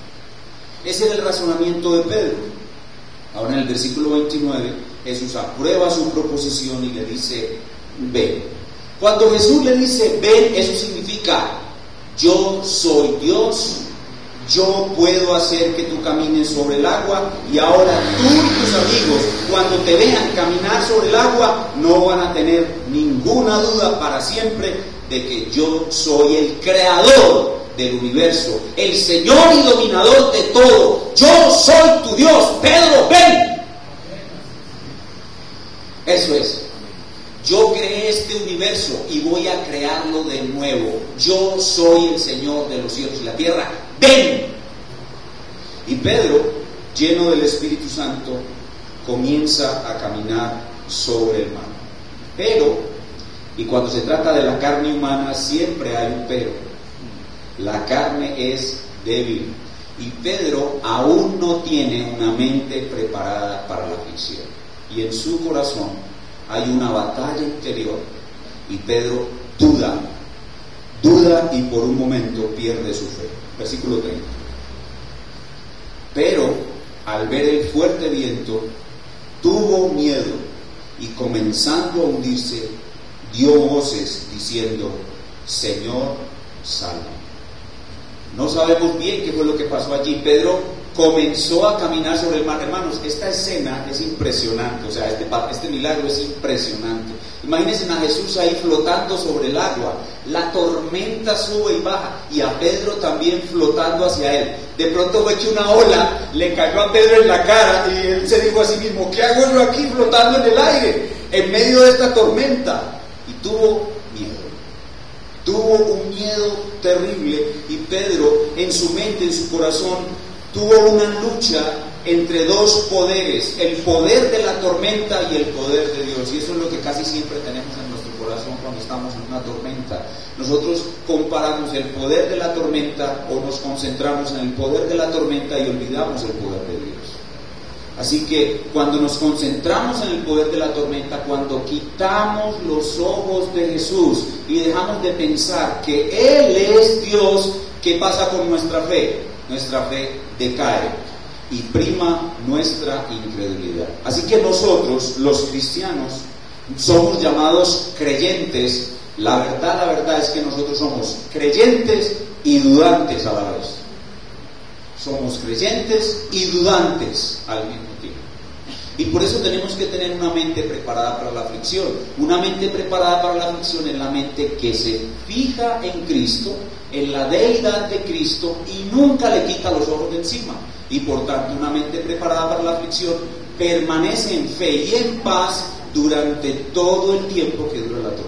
Ese era el razonamiento de Pedro. Ahora en el versículo 29, Jesús aprueba su proposición y le dice: ven. Cuando Jesús le dice ven, eso significa: yo soy Dios, yo puedo hacer que tú camines sobre el agua, y ahora tú y tus amigos, cuando te vean caminar sobre el agua, no van a tener ninguna duda para siempre de que yo soy el creador del universo, el Señor y dominador de todo. Yo soy tu Dios. Pedro, ven. Eso es. Yo creé este universo y voy a crearlo de nuevo. Yo soy el Señor de los cielos y la tierra. ¡Ven! Y Pedro, lleno del Espíritu Santo, comienza a caminar sobre el mar. Pero, y cuando se trata de la carne humana, siempre hay un pero. La carne es débil. Y Pedro aún no tiene una mente preparada para la aflicción. Y en su corazón hay una batalla interior, y Pedro duda y por un momento pierde su fe. Versículo 30. Pero al ver el fuerte viento, tuvo miedo y comenzando a hundirse, dio voces diciendo: Señor, sálvame. No sabemos bien qué fue lo que pasó allí. Pedro comenzó a caminar sobre el mar. Hermanos, esta escena es impresionante. O sea, este milagro es impresionante. Imagínense a Jesús ahí flotando sobre el agua. La tormenta sube y baja, y a Pedro también flotando hacia él. De pronto fue que una ola le cayó a Pedro en la cara, y él se dijo a sí mismo: ¿qué hago yo aquí flotando en el aire, en medio de esta tormenta? Y tuvo miedo. Tuvo un miedo terrible, y Pedro, en su mente, en su corazón, tuvo una lucha entre dos poderes: el poder de la tormenta y el poder de Dios. Y eso es lo que casi siempre tenemos en nuestro corazón cuando estamos en una tormenta. Nosotros comparamos el poder de la tormenta, o nos concentramos en el poder de la tormenta y olvidamos el poder de Dios. Así que cuando nos concentramos en el poder de la tormenta, cuando quitamos los ojos de Jesús y dejamos de pensar que Él es Dios, ¿qué pasa con nuestra fe? Nuestra fe decae y prima nuestra incredulidad. Así que nosotros, los cristianos, somos llamados creyentes. La verdad es que nosotros somos creyentes y dudantes a la vez. Somos creyentes y dudantes al mismo tiempo. Y por eso tenemos que tener una mente preparada para la aflicción. Una mente preparada para la aflicción es la mente que se fija en Cristo, en la deidad de Cristo, y nunca le quita los ojos de encima. Y por tanto, una mente preparada para la aflicción permanece en fe y en paz durante todo el tiempo que dura la tormenta.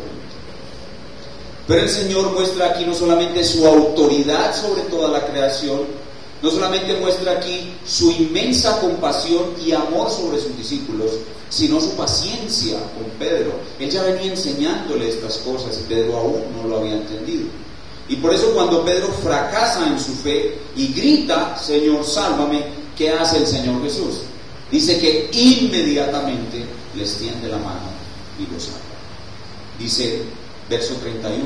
Pero el Señor muestra aquí no solamente su autoridad sobre toda la creación, no solamente muestra aquí su inmensa compasión y amor sobre sus discípulos, sino su paciencia con Pedro. Él ya venía enseñándole estas cosas y Pedro aún no lo había entendido. Y por eso cuando Pedro fracasa en su fe y grita: Señor, sálvame, ¿qué hace el Señor Jesús? Dice que inmediatamente les tiende la mano y los salva. Dice, verso 31,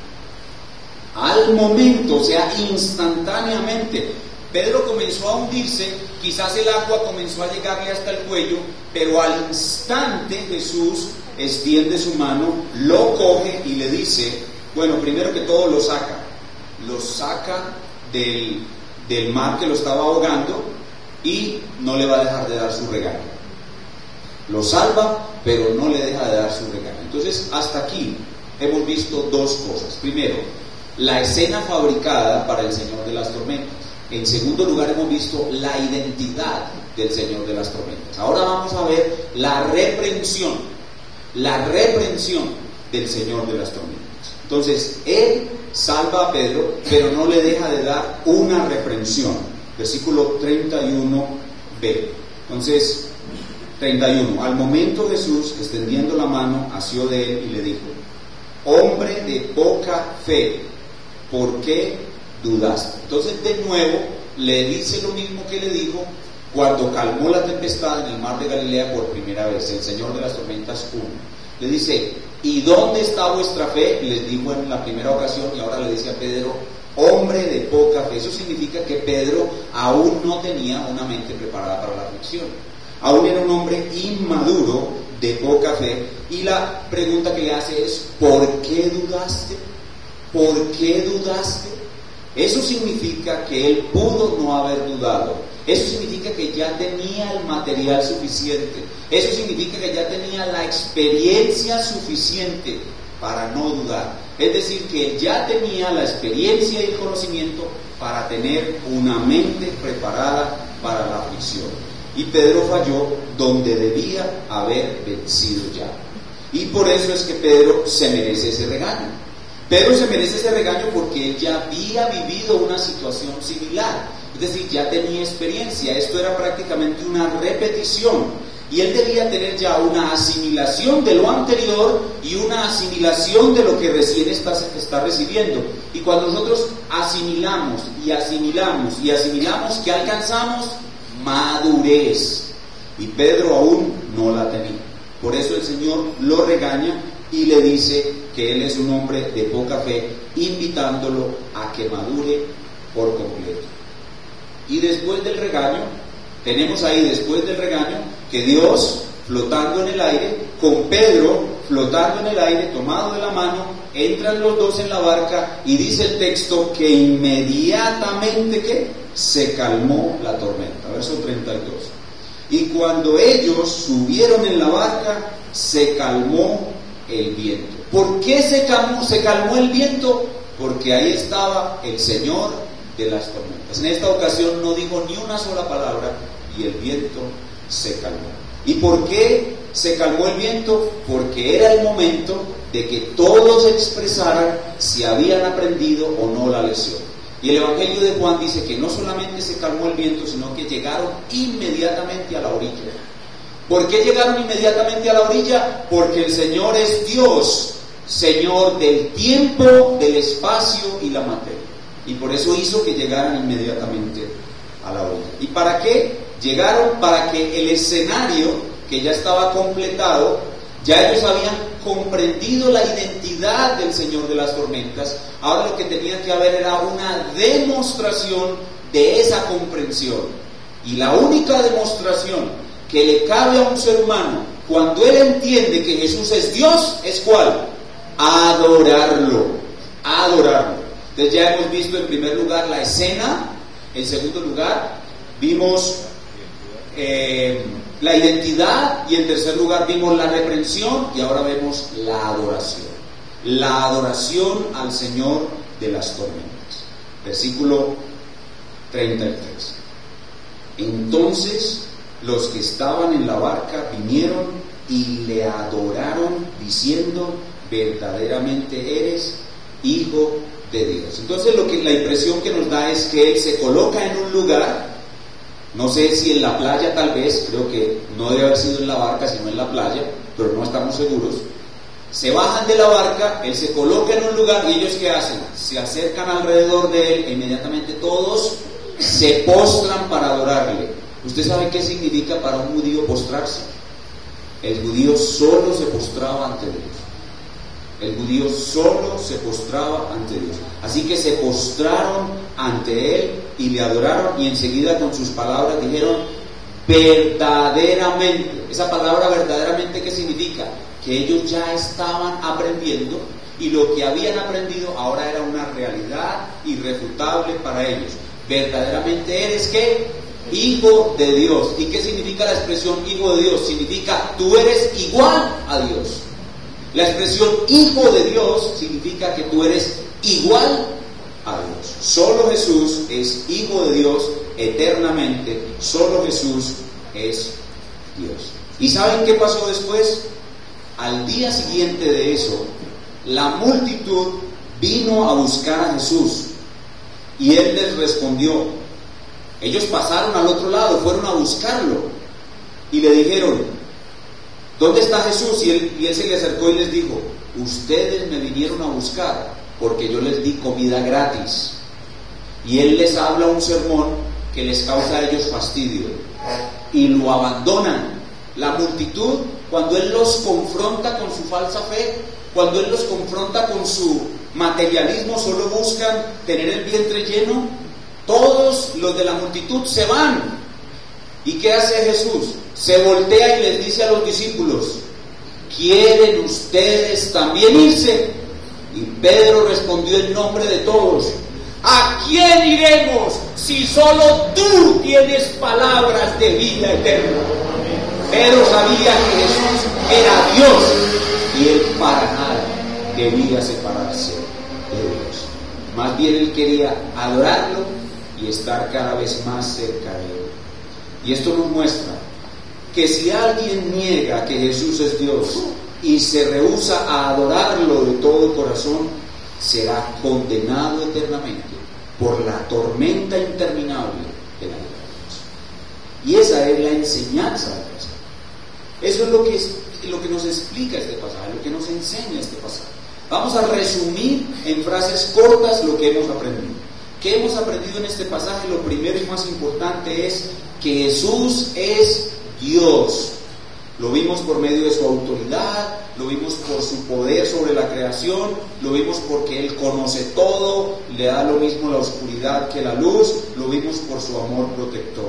al momento, o sea, instantáneamente, Pedro comenzó a hundirse, quizás el agua comenzó a llegarle hasta el cuello, pero al instante Jesús extiende su mano, lo coge y le dice, bueno, primero que todo lo saca del mar que lo estaba ahogando y no le va a dejar de dar su regaño. Lo salva, pero no le deja de dar su regaño. Entonces, hasta aquí hemos visto dos cosas. Primero, la escena fabricada para el Señor de las tormentas. En segundo lugar, hemos visto la identidad del Señor de las tormentas. Ahora vamos a ver la reprensión del Señor de las tormentas. Entonces, Él salva a Pedro, pero no le deja de dar una reprensión. Versículo 31b. Entonces, 31. Al momento Jesús, extendiendo la mano, asió de él y le dijo, hombre de poca fe, ¿por qué dudaste? Entonces de nuevo le dice lo mismo que le dijo cuando calmó la tempestad en el mar de Galilea por primera vez, el Señor de las tormentas 1. Le dice, ¿y dónde está vuestra fe? Les dijo en la primera ocasión y ahora le dice a Pedro, hombre de poca fe. Eso significa que Pedro aún no tenía una mente preparada para la aflicción. Aún era un hombre inmaduro, de poca fe, y la pregunta que le hace es, ¿por qué dudaste? ¿Por qué dudaste? Eso significa que él pudo no haber dudado. Eso significa que ya tenía el material suficiente. Eso significa que ya tenía la experiencia suficiente para no dudar. Es decir, que ya tenía la experiencia y el conocimiento para tener una mente preparada para la aflicción. Y Pedro falló donde debía haber vencido ya. Y por eso es que Pedro se merece ese regaño. Pedro se merece ese regaño porque él ya había vivido una situación similar. Es decir, ya tenía experiencia. Esto era prácticamente una repetición. Y él debía tener ya una asimilación de lo anterior y una asimilación de lo que recién está recibiendo. Y cuando nosotros asimilamos y asimilamos y asimilamos, ¿qué alcanzamos? Madurez. Y Pedro aún no la tenía. Por eso el Señor lo regaña y le dice que él es un hombre de poca fe, invitándolo a que madure por completo. Y después del regaño, tenemos ahí después del regaño que Dios, flotando en el aire, con Pedro flotando en el aire, tomado de la mano, entran los dos en la barca y dice el texto que inmediatamente ¿qué? Se calmó la tormenta. Verso 32. Y cuando ellos subieron en la barca, se calmó el viento. ¿Por qué se calmó el viento? Porque ahí estaba el Señor de las tormentas. En esta ocasión no dijo ni una sola palabra y el viento se calmó. ¿Y por qué se calmó el viento? Porque era el momento de que todos expresaran si habían aprendido o no la lección. Y el Evangelio de Juan dice que no solamente se calmó el viento, sino que llegaron inmediatamente a la orilla. ¿Por qué llegaron inmediatamente a la orilla? Porque el Señor es Dios, Señor del tiempo, del espacio y la materia. Y por eso hizo que llegaran inmediatamente a la orilla. ¿Y para qué? Llegaron para que el escenario que ya estaba completado, ya ellos habían comprendido la identidad del Señor de las tormentas. Ahora lo que tenían que haber era una demostración de esa comprensión. Y la única demostración que le cabe a un ser humano cuando él entiende que Jesús es Dios, ¿es cuál? Adorarlo. Adorarlo. Entonces ya hemos visto en primer lugar la escena, en segundo lugar vimos la identidad y en tercer lugar vimos la reprensión y ahora vemos la adoración. La adoración al Señor de las tormentas. Versículo 33. Entonces los que estaban en la barca vinieron y le adoraron diciendo, verdaderamente eres Hijo de Dios. Entonces la impresión que nos da es que él se coloca en un lugar, no sé si en la playa tal vez, creo que no debe haber sido en la barca sino en la playa, pero no estamos seguros. Se bajan de la barca, él se coloca en un lugar y ellos ¿qué hacen? Se acercan alrededor de él e inmediatamente todos se postran para adorarle. ¿Usted sabe qué significa para un judío postrarse? El judío solo se postraba ante Dios. El judío solo se postraba ante Dios. Así que se postraron ante Él y le adoraron, y enseguida con sus palabras dijeron verdaderamente. Esa palabra verdaderamente, ¿qué significa? Que ellos ya estaban aprendiendo, y lo que habían aprendido ahora era una realidad irrefutable para ellos. Verdaderamente eres, ¿qué? Hijo de Dios. ¿Y qué significa la expresión hijo de Dios? Significa tú eres igual a Dios. La expresión hijo de Dios significa que tú eres igual a Dios. Solo Jesús es hijo de Dios eternamente. Solo Jesús es Dios. ¿Y saben qué pasó después? Al día siguiente de eso, la multitud vino a buscar a Jesús, y Él les respondió. Ellos pasaron al otro lado, fueron a buscarlo, y le dijeron, ¿dónde está Jesús? Y él se le acercó y les dijo, ustedes me vinieron a buscar porque yo les di comida gratis. Y Él les habla un sermón que les causa a ellos fastidio, y lo abandonan. La multitud, cuando Él los confronta con su falsa fe, cuando Él los confronta con su materialismo, solo buscan tener el vientre lleno. Todos los de la multitud se van. ¿Y qué hace Jesús? Se voltea y les dice a los discípulos, ¿quieren ustedes también irse? Y Pedro respondió en nombre de todos, ¿a quién iremos si solo tú tienes palabras de vida eterna? Pedro sabía que Jesús era Dios, y él para nada debía separarse de Dios. Más bien él quería adorarlo y estar cada vez más cerca de Él. Y esto nos muestra que si alguien niega que Jesús es Dios y se rehúsa a adorarlo de todo corazón, será condenado eternamente por la tormenta interminable de la ira de Dios. Y esa es la enseñanza del pasaje. Eso es lo que nos explica este pasaje, lo que nos enseña este pasaje. Vamos a resumir en frases cortas lo que hemos aprendido. ¿Qué hemos aprendido en este pasaje? Lo primero y más importante es que Jesús es Dios. Lo vimos por medio de su autoridad, lo vimos por su poder sobre la creación, lo vimos porque Él conoce todo, le da lo mismo la oscuridad que la luz, lo vimos por su amor protector.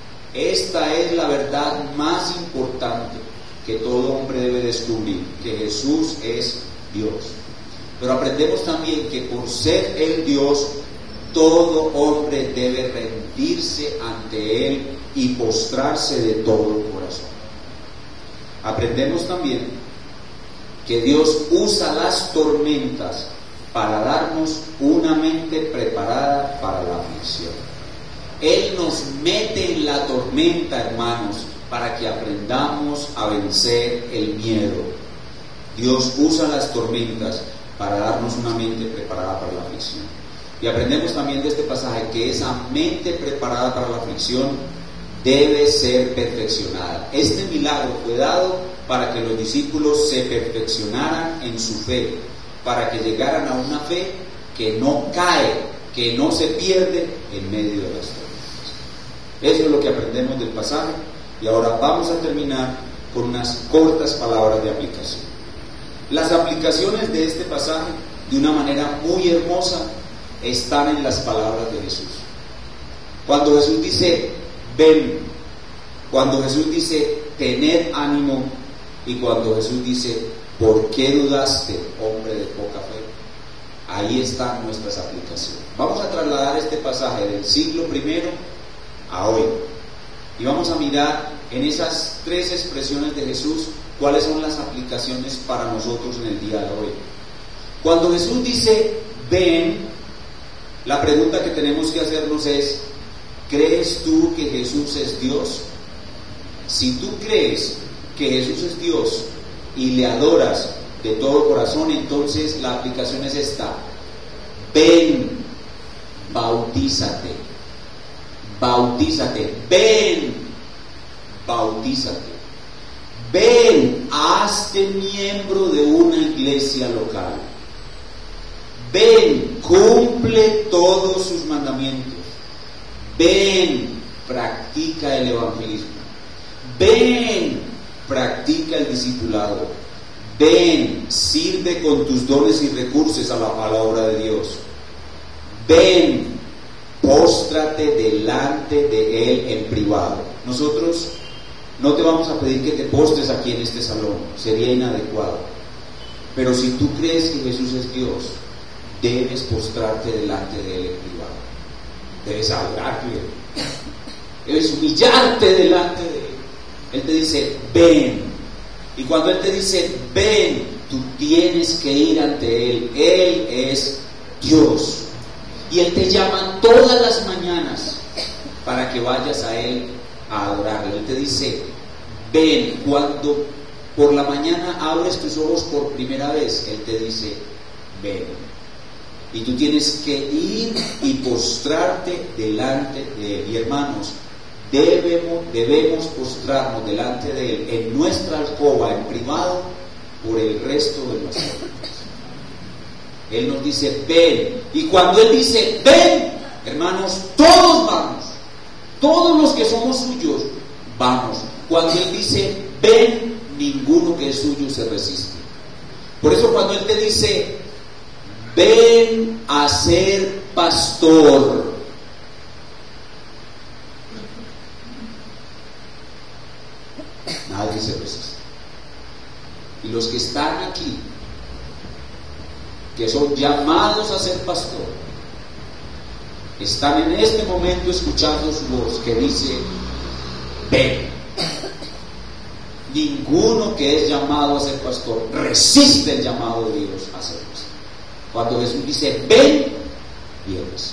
Esta es la verdad más importante que todo hombre debe descubrir, que Jesús es Dios. Pero aprendemos también que por ser Él Dios, todo hombre debe rendirse ante Él y postrarse de todo corazón. Aprendemos también que Dios usa las tormentas para darnos una mente preparada para la aflicción. Él nos mete en la tormenta, hermanos, para que aprendamos a vencer el miedo. Dios usa las tormentas para darnos una mente preparada para la aflicción. Y aprendemos también de este pasaje que esa mente preparada para la aflicción debe ser perfeccionada. Este milagro fue dado para que los discípulos se perfeccionaran en su fe, para que llegaran a una fe que no cae, que no se pierde en medio de las tormentas. Eso es lo que aprendemos del pasaje, y ahora vamos a terminar con unas cortas palabras de aplicación. Las aplicaciones de este pasaje, de una manera muy hermosa, están en las palabras de Jesús. Cuando Jesús dice ven, cuando Jesús dice tened ánimo, y cuando Jesús dice ¿por qué dudaste, hombre de poca fe? Ahí están nuestras aplicaciones. Vamos a trasladar este pasaje del siglo I a hoy, y vamos a mirar en esas tres expresiones de Jesús cuáles son las aplicaciones para nosotros en el día de hoy. Cuando Jesús dice ven, la pregunta que tenemos que hacernos es: ¿crees tú que Jesús es Dios? Si tú crees que Jesús es Dios y le adoras de todo corazón, entonces la aplicación es esta: ven, bautízate, bautízate, ven, bautízate, ven, hazte miembro de una iglesia local, ven, cumple todos sus mandamientos, ven, practica el evangelismo. Ven, practica el discipulado. Ven, sirve con tus dones y recursos a la obra de Dios. Ven, póstrate delante de Él en privado. Nosotros no te vamos a pedir que te postres aquí en este salón, sería inadecuado. Pero si tú crees que Jesús es Dios, debes postrarte delante de Él en privado. Debes adorarle, debes humillarte delante de Él. Él te dice, ven. Y cuando Él te dice, ven, tú tienes que ir ante Él. Él es Dios. Y Él te llama todas las mañanas para que vayas a Él a adorarlo. Él te dice, ven. Cuando por la mañana abres tus ojos por primera vez, Él te dice, ven. Y tú tienes que ir y postrarte delante de Él. Y hermanos, debemos postrarnos delante de Él en nuestra alcoba, en privado, por el resto de nuestras vidas. Él nos dice, ven. Y cuando Él dice, ven, hermanos, todos vamos. Todos los que somos suyos, vamos. Cuando Él dice, ven, ninguno que es suyo se resiste. Por eso cuando Él te dice, ven a ser pastor, nadie se resiste. Y los que están aquí, que son llamados a ser pastor, están en este momento escuchando su voz que dice, ven. Ninguno que es llamado a ser pastor resiste el llamado de Dios a ser pastor. Cuando Jesús dice, ven, vienes.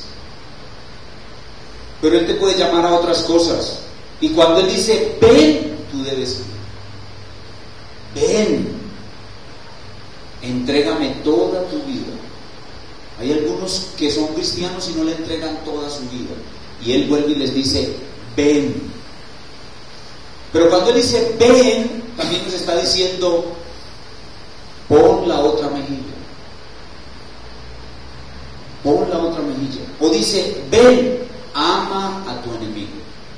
Pero Él te puede llamar a otras cosas. Y cuando Él dice, ven, tú debes ir. Ven, entrégame toda tu vida. Hay algunos que son cristianos y no le entregan toda su vida. Y Él vuelve y les dice, ven. Pero cuando Él dice, ven, también nos está diciendo, pon la otra mejilla. Pon la otra mejilla. O dice, ven, ama a tu enemigo.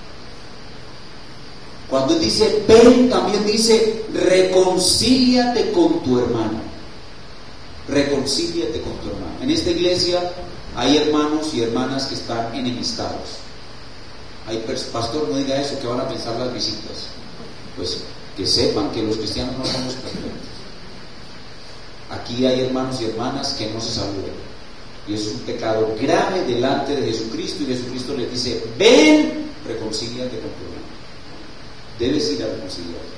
Cuando Él dice, ven, también dice, reconcíliate con tu hermano. Reconcíliate con tu hermano. En esta iglesia hay hermanos y hermanas que están enemistados. Pastor, no diga eso, que van a pensar las visitas. Pues que sepan que los cristianos no somos perfectos. Aquí hay hermanos y hermanas que no se saludan. Y eso es un pecado grave delante de Jesucristo. Y Jesucristo les dice, ven, reconcíliate con tu hermano. Debes ir a reconciliarte.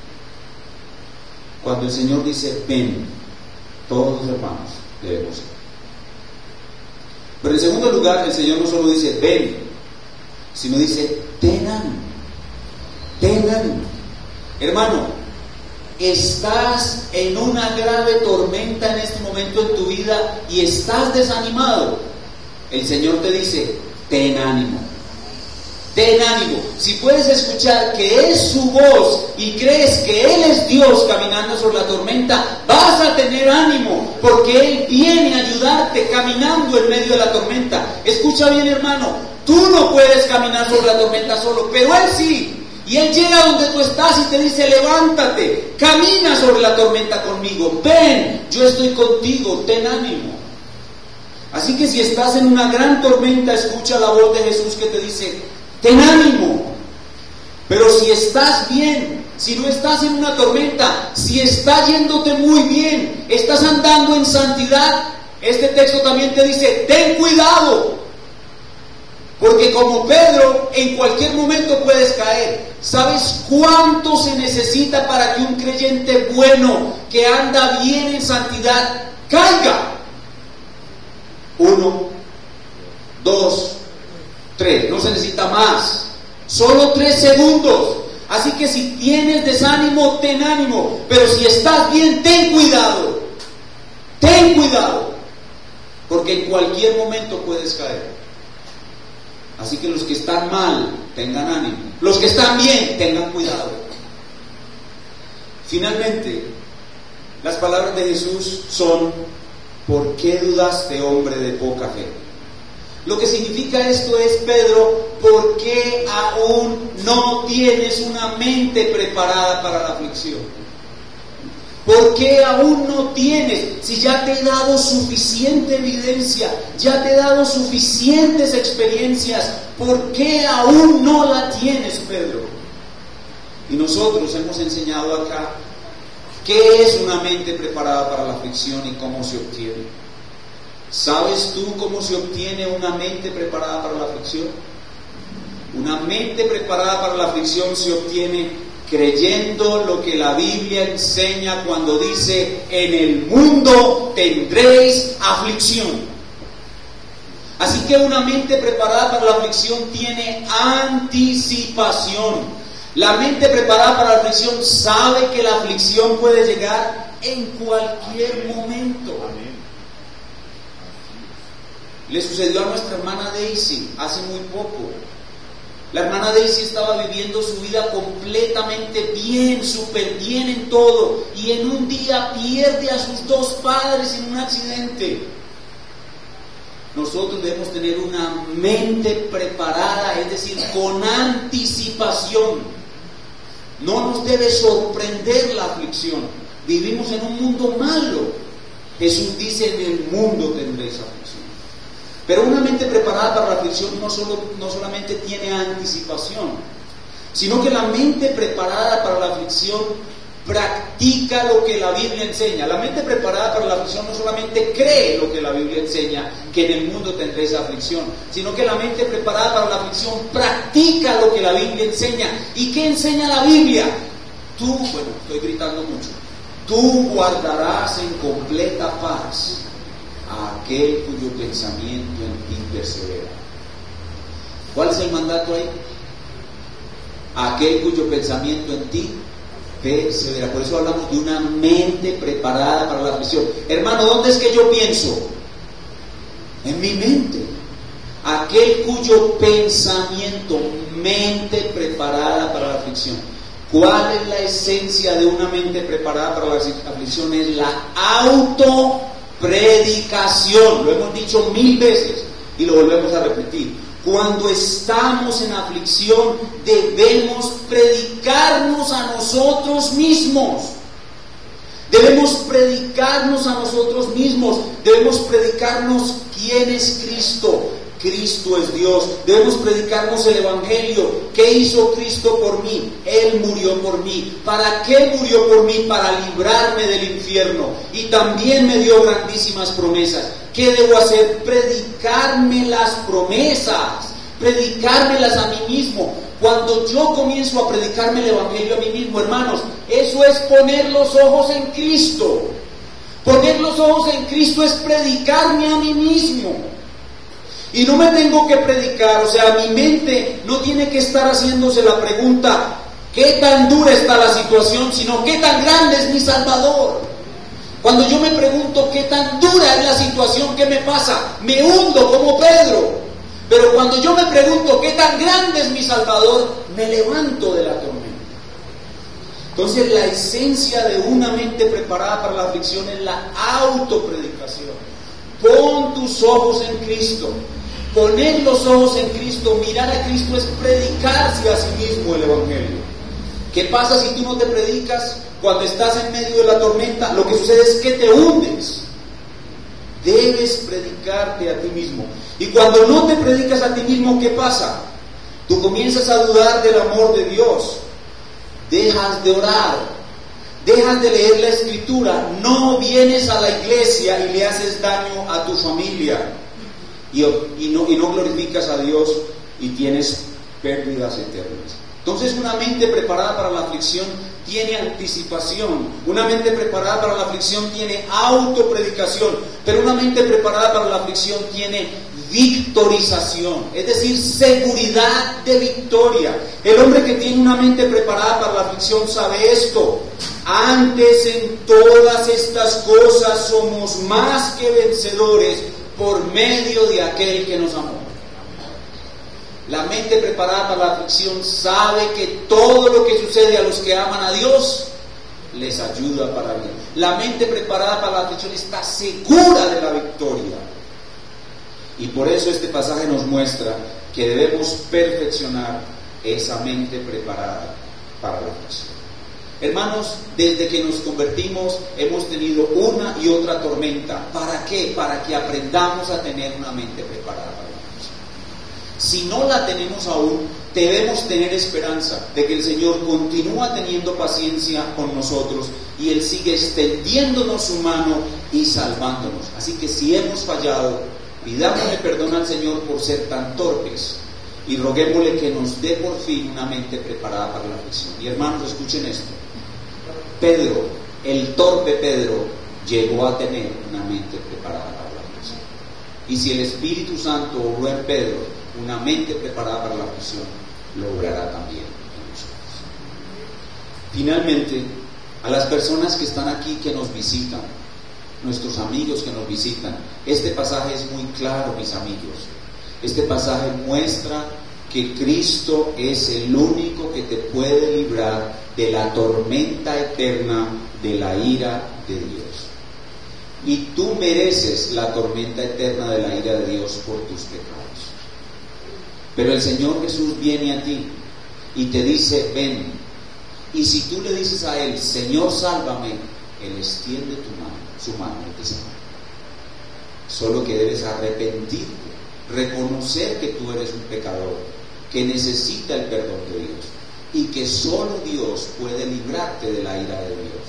Cuando el Señor dice, ven, todos los hermanos debemos ir. Pero en segundo lugar, el Señor no solo dice, ven, sino dice, ten ánimo. Ten ánimo. Hermano, estás en una grave tormenta en este momento en tu vida y estás desanimado. El Señor te dice, ten ánimo. Ten ánimo. Si puedes escuchar que es su voz y crees que Él es Dios caminando sobre la tormenta, vas a tener ánimo, porque Él viene a ayudarte caminando en medio de la tormenta. Escucha bien, hermano, tú no puedes caminar sobre la tormenta solo, pero Él sí. Y Él llega donde tú estás y te dice, levántate, camina sobre la tormenta conmigo, ven, yo estoy contigo, ten ánimo. Así que si estás en una gran tormenta, escucha la voz de Jesús que te dice, ten ánimo. Pero si estás bien, si no estás en una tormenta, si está yéndote muy bien, estás andando en santidad, este texto también te dice, ten cuidado. Porque como Pedro, en cualquier momento puedes caer. ¿Sabes cuánto se necesita para que un creyente bueno, que anda bien en santidad, caiga? 1, 2, 3. No se necesita más. Solo 3 segundos. Así que si tienes desánimo, ten ánimo. Pero si estás bien, ten cuidado. Ten cuidado. Porque en cualquier momento puedes caer. Así que los que están mal, tengan ánimo. Los que están bien, tengan cuidado. Finalmente, las palabras de Jesús son, ¿por qué dudaste, hombre de poca fe? Lo que significa esto es, Pedro, ¿por qué aún no tienes una mente preparada para la aflicción? ¿Por qué aún no tienes? Si ya te he dado suficiente evidencia, ya te he dado suficientes experiencias, ¿por qué aún no la tienes, Pedro? Y nosotros hemos enseñado acá qué es una mente preparada para la aflicción y cómo se obtiene. ¿Sabes tú cómo se obtiene una mente preparada para la aflicción? Una mente preparada para la aflicción se obtiene creyendo lo que la Biblia enseña cuando dice: en el mundo tendréis aflicción. Así que una mente preparada para la aflicción tiene anticipación. La mente preparada para la aflicción sabe que la aflicción puede llegar en cualquier momento. Le sucedió a nuestra hermana Daisy hace muy poco. La hermana Daisy estaba viviendo su vida completamente bien, súper bien en todo, y en un día pierde a sus dos padres en un accidente. Nosotros debemos tener una mente preparada, es decir, con anticipación. No nos debe sorprender la aflicción. Vivimos en un mundo malo. Jesús dice: en el mundo tendréis aflicción. Pero una mente preparada para la aflicción no solamente tiene anticipación, sino que la mente preparada para la aflicción practica lo que la Biblia enseña. La mente preparada para la aflicción no solamente cree lo que la Biblia enseña, que en el mundo tendréis aflicción, sino que la mente preparada para la aflicción practica lo que la Biblia enseña. ¿Y qué enseña la Biblia? Estoy gritando mucho. Tú guardarás en completa paz a aquel cuyo pensamiento en ti persevera. ¿Cuál es el mandato ahí? Aquel cuyo pensamiento en ti persevera. Por eso hablamos de una mente preparada para la aflicción. Hermano, ¿dónde es que yo pienso? En mi mente. Aquel cuyo pensamiento, mente preparada para la aflicción. ¿Cuál es la esencia de una mente preparada para la aflicción? Es la autopredicación. Lo hemos dicho 1000 veces y lo volvemos a repetir. Cuando estamos en aflicción, debemos predicarnos a nosotros mismos. Debemos predicarnos a nosotros mismos. Debemos predicarnos quién es Cristo. Cristo es Dios. Debemos predicarnos el Evangelio. ¿Qué hizo Cristo por mí? Él murió por mí. ¿Para qué murió por mí? Para librarme del infierno. Y también me dio grandísimas promesas. ¿Qué debo hacer? Predicarme las promesas. Predicármelas a mí mismo. Cuando yo comienzo a predicarme el Evangelio a mí mismo, hermanos, eso es poner los ojos en Cristo. Poner los ojos en Cristo es predicarme a mí mismo. Y no me tengo que predicar, o sea, mi mente no tiene que estar haciéndose la pregunta, ¿qué tan dura está la situación? Sino, ¿qué tan grande es mi Salvador? Cuando yo me pregunto, ¿qué tan dura es la situación? ¿Qué me pasa? Me hundo como Pedro. Pero cuando yo me pregunto, ¿qué tan grande es mi Salvador? Me levanto de la tormenta. Entonces, la esencia de una mente preparada para la aflicción es la autopredicación. Pon tus ojos en Cristo. Poner los ojos en Cristo, mirar a Cristo, es predicarse a sí mismo el Evangelio. ¿Qué pasa si tú no te predicas? Cuando estás en medio de la tormenta, lo que sucede es que te hundes. Debes predicarte a ti mismo. Y cuando no te predicas a ti mismo, ¿qué pasa? Tú comienzas a dudar del amor de Dios. Dejas de orar. Dejas de leer la Escritura. No vienes a la iglesia y le haces daño a tu familia. Y no glorificas a Dios y tienes pérdidas eternas. Entonces, una mente preparada para la aflicción tiene anticipación. Una mente preparada para la aflicción tiene autopredicación. Pero una mente preparada para la aflicción tiene victorización, es decir, seguridad de victoria. El hombre que tiene una mente preparada para la aflicción sabe esto: antes en todas estas cosas somos más que vencedores por medio de aquel que nos amó. La mente preparada para la aflicción sabe que todo lo que sucede a los que aman a Dios les ayuda para bien. La mente preparada para la aflicción está segura de la victoria. Y por eso este pasaje nos muestra que debemos perfeccionar esa mente preparada para la aflicción. Hermanos, desde que nos convertimos hemos tenido una y otra tormenta. ¿Para qué? Para que aprendamos a tener una mente preparada para la aflicción. Si no la tenemos aún, debemos tener esperanza de que el Señor continúa teniendo paciencia con nosotros y Él sigue extendiéndonos su mano y salvándonos. Así que si hemos fallado, pidámosle perdón al Señor por ser tan torpes y roguémosle que nos dé por fin una mente preparada para la aflicción. Y hermanos, escuchen esto. Pedro, el torpe Pedro, llegó a tener una mente preparada para la aflicción. Y si el Espíritu Santo obró en Pedro una mente preparada para la aflicción, lo obrará también en nosotros. Finalmente, a las personas que están aquí, que nos visitan, nuestros amigos que nos visitan, este pasaje es muy claro, mis amigos. Este pasaje muestra que Cristo es el único que te puede librar de la tormenta eterna de la ira de Dios. Y tú mereces la tormenta eterna de la ira de Dios por tus pecados. Pero el Señor Jesús viene a ti y te dice, ven. Y si tú le dices a Él, Señor, sálvame, Él extiende su mano y te salva. Solo que debes arrepentirte, reconocer que tú eres un pecador, que necesita el perdón de Dios y que solo Dios puede librarte de la ira de Dios.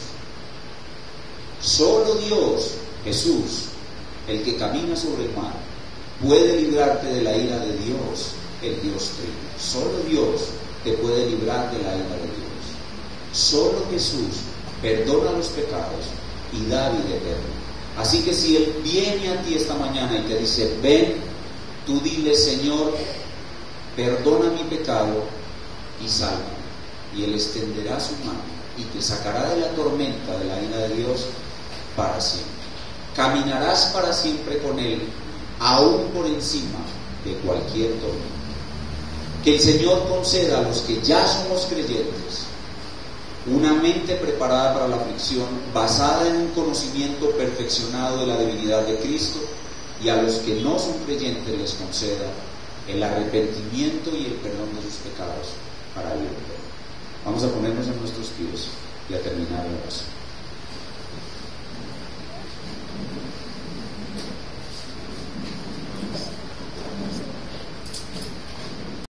Solo Dios, Jesús, el que camina sobre el mar, puede librarte de la ira de Dios, el Dios Trino. Solo Dios te puede librar de la ira de Dios. Solo Jesús perdona los pecados y da vida eterna. Así que si Él viene a ti esta mañana y te dice, ven, tú dile, Señor, perdona mi pecado y sálvame. Y Él extenderá su mano y te sacará de la tormenta de la ira de Dios para siempre. Caminarás para siempre con Él, aún por encima de cualquier tormenta. Que el Señor conceda a los que ya somos creyentes una mente preparada para la aflicción, basada en un conocimiento perfeccionado de la divinidad de Cristo, y a los que no son creyentes les conceda el arrepentimiento y el perdón de sus pecados para vivir. Vamos a ponernos en nuestros pies y a terminar la oración.